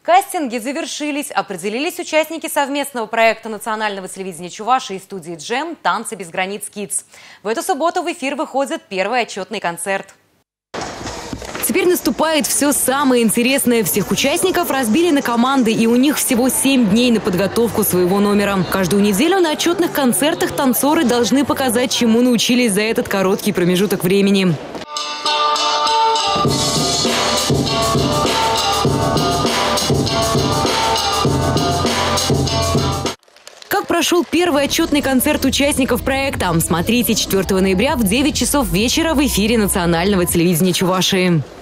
Кастинги завершились, определились участники совместного проекта национального телевидения Чувашии и студии «Джем» «Танцы без границ Kids». В эту субботу в эфир выходит первый отчетный концерт. Теперь наступает все самое интересное. Всех участников разбили на команды, и у них всего 7 дней на подготовку своего номера. Каждую неделю на отчетных концертах танцоры должны показать, чему научились за этот короткий промежуток времени. Как прошел первый отчетный концерт участников проекта? Смотрите 4 ноября в 9 часов вечера в эфире национального телевидения Чувашии.